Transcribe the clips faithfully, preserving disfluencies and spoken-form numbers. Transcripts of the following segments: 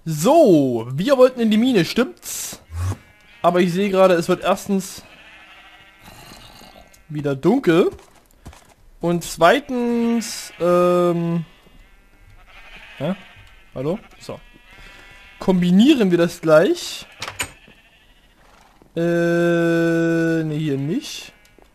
So, wir wollten in die Mine, stimmt's? Aber ich sehe gerade, es wird erstens wieder dunkel. Und zweitens, ähm... ja? Hallo? So. Kombinieren wir das gleich. Äh, ne, hier nicht.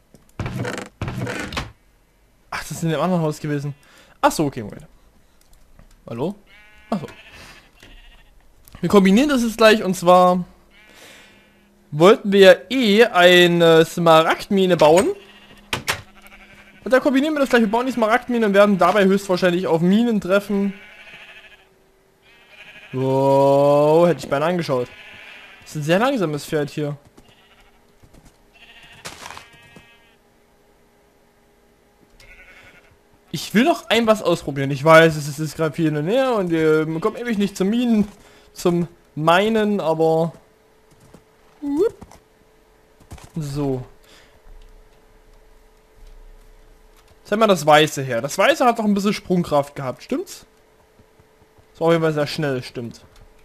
Ach, das ist in dem anderen Haus gewesen. Ach so, okay, Moment. Hallo? Ach so. Wir kombinieren das jetzt gleich und zwar wollten wir eh eine Smaragdmine bauen. Und da kombinieren wir das gleich. Wir bauen die Smaragdmine und werden dabei höchstwahrscheinlich auf Minen treffen. Wow, hätte ich beinahe angeschaut. Das ist ein sehr langsames Pferd hier. Ich will noch ein was ausprobieren. Ich weiß, es ist gerade viel in der Nähe und wir kommen ewig nicht zum Minen, zum Meinen, aber... So. Jetzt haben wir das Weiße her. Das Weiße hat doch ein bisschen Sprungkraft gehabt, stimmt's? Das war auf jeden Fall sehr schnell, stimmt.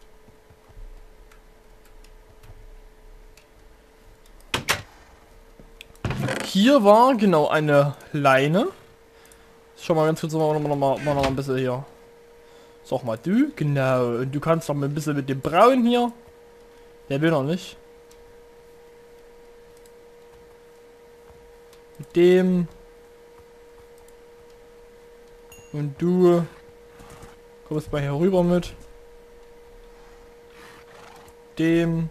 Hier war genau eine Leine. Schau mal ganz kurz noch, noch, noch, noch ein bisschen hier. Sag mal du, genau. Und du kannst noch mal ein bisschen mit dem Braun hier. Der will noch nicht. Mit dem. Und du kommst mal hier rüber mit dem.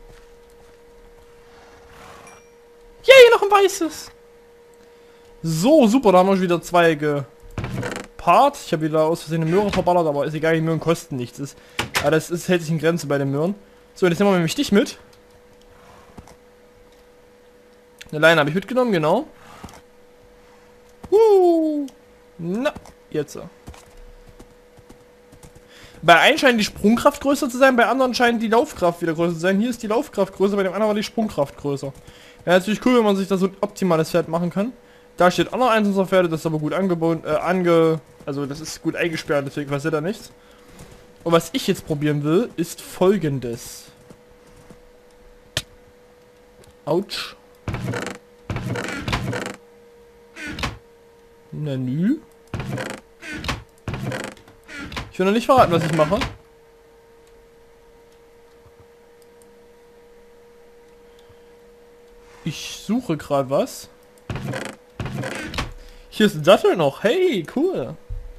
Yay, noch ein weißes. So, super, da haben wir schon wieder zwei gepaart. Ich habe wieder aus Versehen eine Möhre verballert, aber ist egal, die Möhren kosten nichts. Ist, aber das ist, hält sich in Grenzen bei den Möhren. So, und jetzt nehmen wir nämlich dich mit. Eine Leine habe ich mitgenommen, genau. Uh, na, jetzt. Bei einem scheint die Sprungkraft größer zu sein, bei anderen scheint die Laufkraft wieder größer zu sein. Hier ist die Laufkraft größer, bei dem anderen war die Sprungkraft größer. Ja, natürlich cool, wenn man sich da so ein optimales Pferd machen kann. Da steht auch noch eins unserer Pferde, das ist aber gut angebunden, äh, ange... Also das ist gut eingesperrt, deswegen passiert da nichts. Und was ich jetzt probieren will, ist folgendes. Autsch. Na nü. Ich will noch nicht verraten, was ich mache. Ich suche gerade was. Hier ist ein Sattel noch. Hey, cool.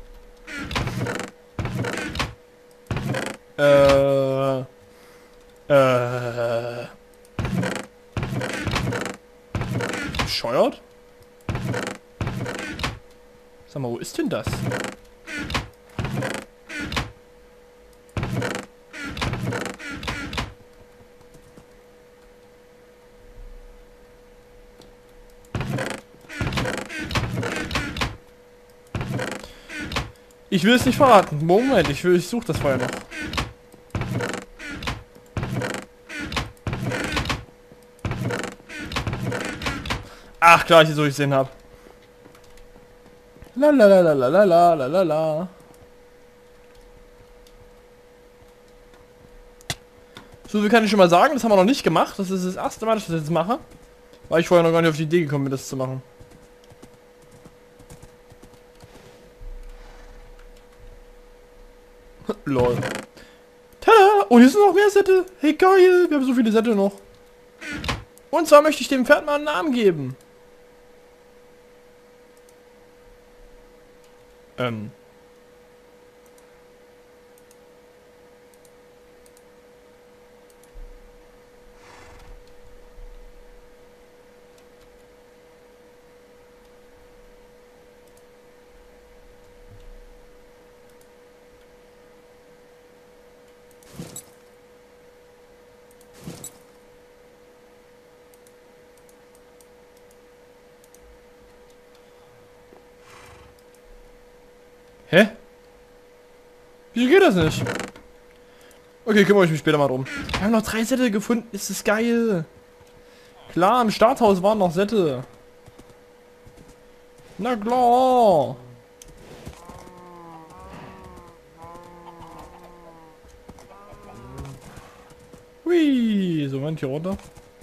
Äh. Äh. Bescheuert? Sag mal, wo ist denn das? Ich will es nicht verraten. Moment, ich will, ich suche das vorher noch. Ach klar, ich so ich gesehen habe. La la la la la la la la la. So viel kann ich schon mal sagen, das haben wir noch nicht gemacht. Das ist das erste Mal, dass ich das jetzt mache. Weil ich vorher noch gar nicht auf die Idee gekommen bin, das zu machen. Lol. Tada! Und hier sind noch mehr Sättel. Hey geil, wir haben so viele Sättel noch. Und zwar möchte ich dem Pferd mal einen Namen geben. Ähm. Hä? Wieso geht das nicht? Okay, kümmere ich mich später mal drum. Wir haben noch drei Sättel gefunden. Ist das geil. Klar, im Starthaus waren noch Sättel. Na klar. Hui, so, Moment, hier runter.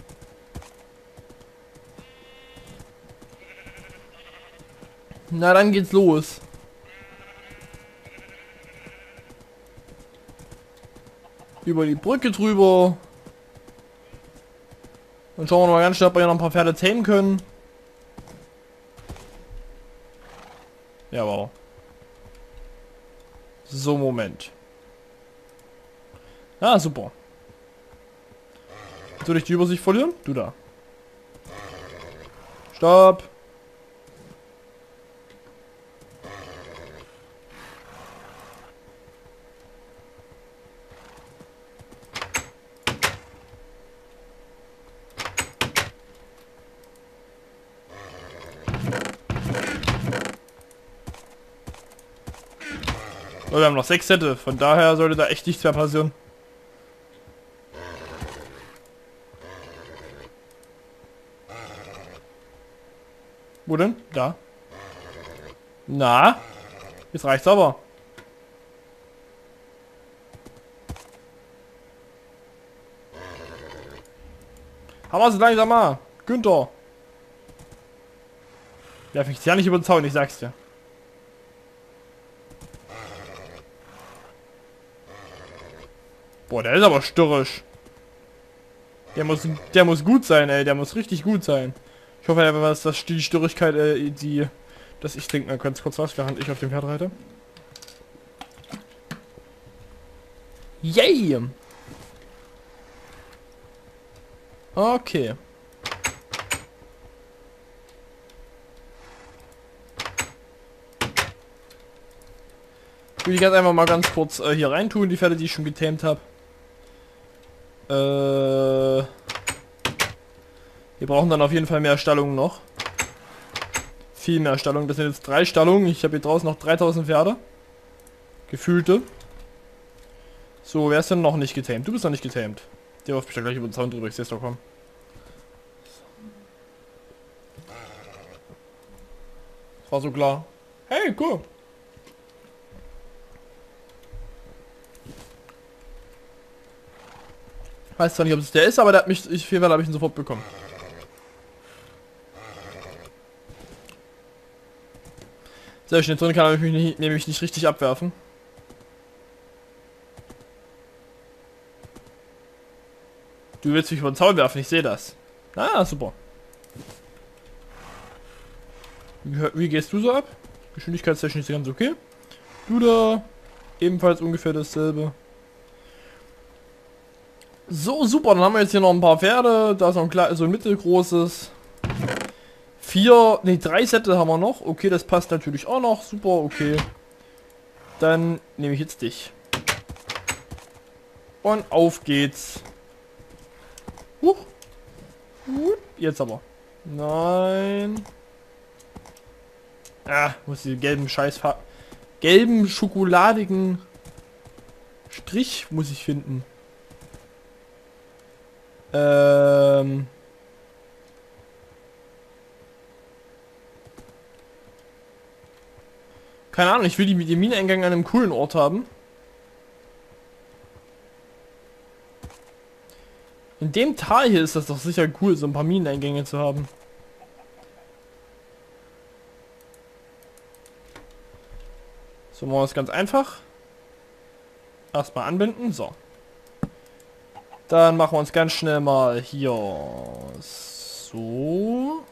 Na, dann geht's los. Über die Brücke drüber. Und schauen wir mal ganz schnell, ob wir hier noch ein paar Pferde zähmen können. Ja, wow. So, Moment. Ah, super. Jetzt würde ich die Übersicht verlieren? Du da. Stopp. Oh, wir haben noch sechs Sätze, von daher sollte da echt nichts mehr passieren. Wo denn? Da. Na? Jetzt reicht's aber. Hammer es langsam mal. Günther. Werf mich ja nicht über den Zaun, ich sag's dir. Boah, der ist aber störrisch. Der muss, der muss gut sein, ey. Der muss richtig gut sein. Ich hoffe einfach, dass das die Störrigkeit, äh, die... Dass ich trinke mal ganz kurz was, während ich auf dem Pferd reite. Yay! Okay. Ich will die ganz einfach mal ganz kurz äh, hier reintun, die Pferde, die ich schon getamed habe. Äh, wir brauchen dann auf jeden Fall mehr Stallungen noch. Viel mehr Stallungen. Das sind jetzt drei Stallungen. Ich habe hier draußen noch dreitausend Pferde. Gefühlte. So, wer ist denn noch nicht getamed? Du bist noch nicht getamed. Der wirft mich da gleich über den Zaun drüber. Ich seh's doch kommen. Das war so klar. Hey, cool. Weiß zwar nicht, ob es der ist, aber der hat mich, ich, viel habe ich ihn sofort bekommen. Sehr schön, drin kann er mich nicht, nämlich nicht richtig abwerfen. Du willst mich über den Zaun werfen, ich sehe das. Ah, super. Wie, wie gehst du so ab? Geschwindigkeitstechnisch ist ganz okay. Du da, ebenfalls ungefähr dasselbe. So, super, dann haben wir jetzt hier noch ein paar Pferde. Da ist noch ein, kleines, so ein mittelgroßes. Vier, ne, drei Sätze haben wir noch. Okay, das passt natürlich auch noch. Super, okay. Dann nehme ich jetzt dich. Und auf geht's. Huch. Jetzt aber. Nein. Ah, muss die gelben Scheißfarben. Gelben, schokoladigen Strich muss ich finden. Ähm. Keine Ahnung, ich will die, den Mineneingang an einem coolen Ort haben. In dem Tal hier ist das doch sicher cool, so ein paar Mineneingänge zu haben. So, machen wir es ganz einfach. Erstmal anbinden, so. Dann machen wir uns ganz schnell mal hier so.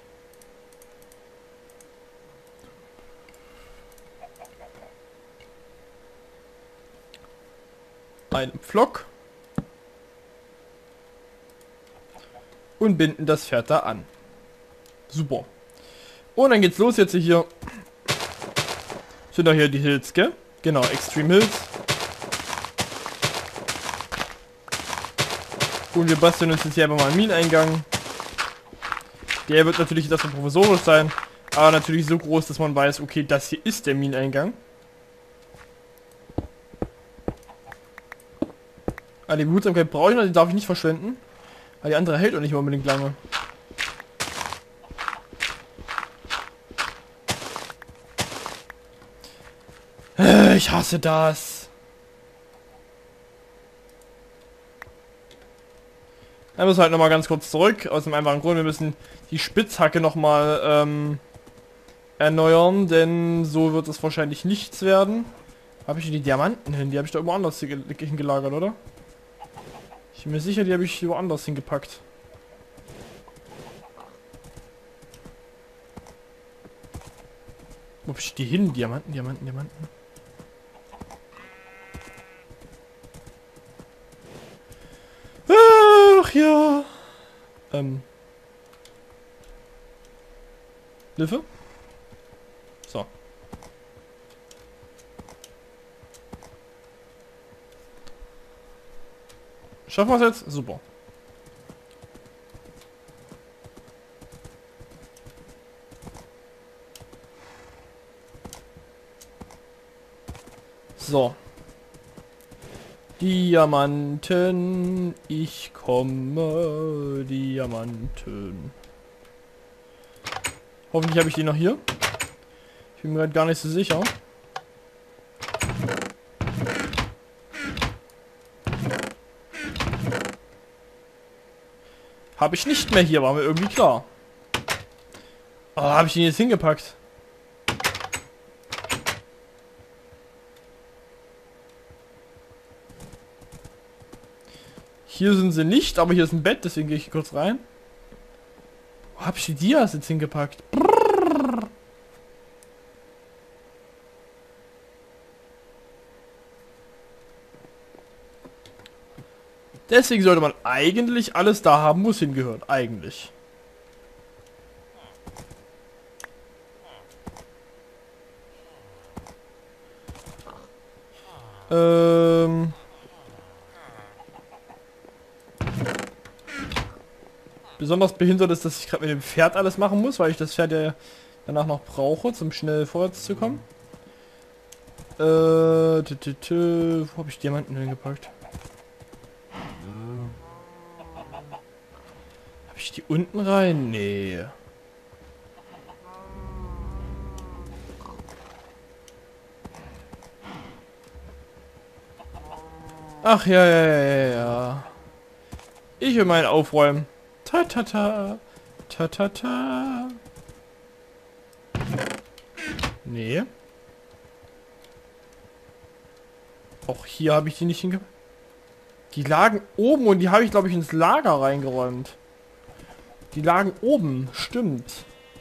Einen Pflock. Und binden das Pferd da an. Super. Und dann geht's los jetzt hier. Sind doch hier die Hills, gell? Genau, Extreme Hills. Und wir basteln uns jetzt hier einfach mal einen Mineneingang. Der wird natürlich das provisorisch sein, aber natürlich so groß, dass man weiß, okay, das hier ist der Mineneingang. Ah, die Behutsamkeit brauche ich noch, die darf ich nicht verschwenden. Aber die andere hält auch nicht mehr unbedingt lange. Ich hasse das. Dann müssen wir halt nochmal ganz kurz zurück. Aus dem einfachen Grund, wir müssen die Spitzhacke nochmal ähm, erneuern, denn so wird es wahrscheinlich nichts werden. Habe ich die Diamanten hin? Die habe ich da irgendwo anders hingelagert, oder? Ich bin mir sicher, die habe ich woanders hingepackt. Wo hab ich die hin? Diamanten, Diamanten, Diamanten. Ach ja. Ähm. Hilfe? So. Schaffen wir es jetzt? Super. So. Diamanten, ich komme, Diamanten. Hoffentlich habe ich die noch hier. Ich bin mir gerade gar nicht so sicher. Habe ich nicht mehr hier, war mir irgendwie klar. Oh, habe ich den jetzt hingepackt? Hier sind sie nicht, aber hier ist ein Bett, deswegen gehe ich kurz rein. Wo habe ich die Dias jetzt hingepackt? Brrr. Deswegen sollte man eigentlich alles da haben, wo es hingehört. Eigentlich. Ähm... Besonders behindert ist, dass ich gerade mit dem Pferd alles machen muss, weil ich das Pferd ja danach noch brauche, zum schnell vorwärts zu kommen. Äh, tü, tü, tü. Wo habe ich Diamanten hingepackt? Habe ich die unten rein? Nee. Ach ja, ja, ja, ja, ja. Ich will meinen aufräumen. Ta ta ta. Ta ta ta. Nee. Auch hier habe ich die nicht hingepackt. Die lagen oben und die habe ich, glaube ich, ins Lager reingeräumt. Die lagen oben, stimmt.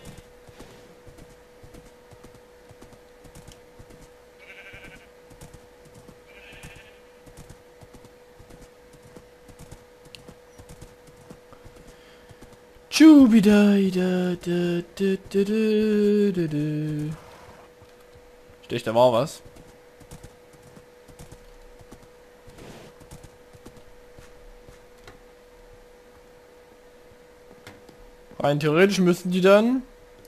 Jubidai da da da da da da. Stich, da war was. Rein theoretisch müssten die dann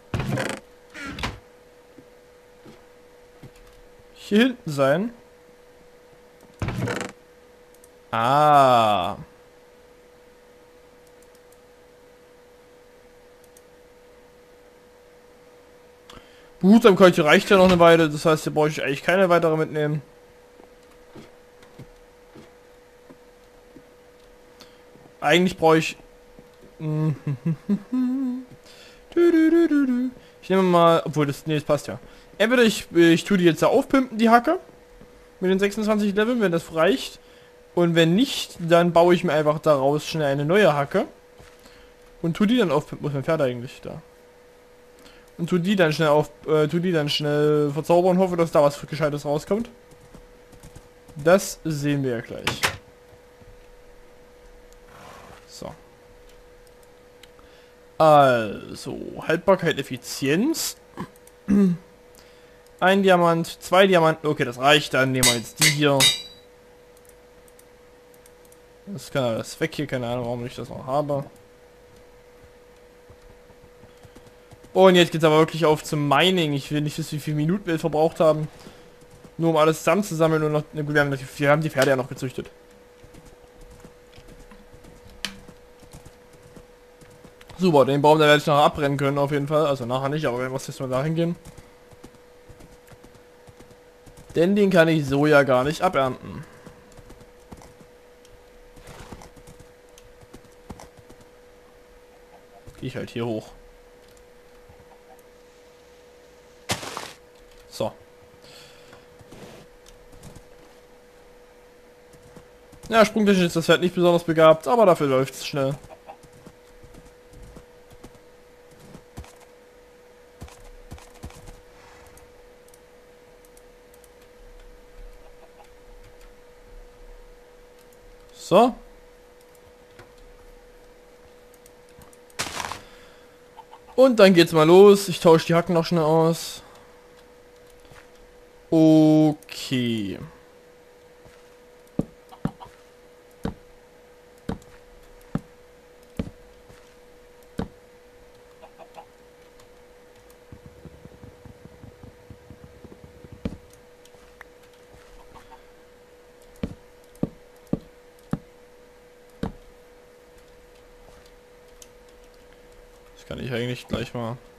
hier hinten sein. Ah. Behutsamkeit reicht ja noch eine Weile, das heißt, hier brauche ich eigentlich keine weitere mitnehmen. Eigentlich brauche ich... Ich nehme mal... Obwohl, das... Nee, das passt ja. Entweder ich, ich tue die jetzt da aufpimpen, die Hacke. Mit den sechsundzwanzig Leveln, wenn das reicht. Und wenn nicht, dann baue ich mir einfach daraus schnell eine neue Hacke. Und tue die dann aufpimpen. Wo ist mein Pferd eigentlich da? Und tu die dann schnell auf, äh, tu die dann schnell verzaubern und hoffe, dass da was Gescheites rauskommt. Das sehen wir ja gleich. So. Also, Haltbarkeit, Effizienz. Ein Diamant, zwei Diamanten, okay, das reicht, dann nehmen wir jetzt die hier. Das kann alles weg hier, keine Ahnung, warum ich das noch habe. Und jetzt geht's aber wirklich auf zum Mining. Ich will nicht wissen, wie viele Minuten wir verbraucht haben. Nur um alles zusammenzusammeln und noch... Ne, wir, haben, wir haben die Pferde ja noch gezüchtet. Super, den Baum, da werde ich nachher abbrennen können auf jeden Fall. Also nachher nicht, aber wenn wir jetzt mal dahin gehen. Denn den kann ich so ja gar nicht abernten. Gehe ich halt hier hoch. So. Ja, sprungtechnisch ist das Pferd nicht besonders begabt, aber dafür läuft es schnell. So. Und dann geht's mal los. Ich tausche die Hacken noch schnell aus. Okay. Das kann ich eigentlich gleich mal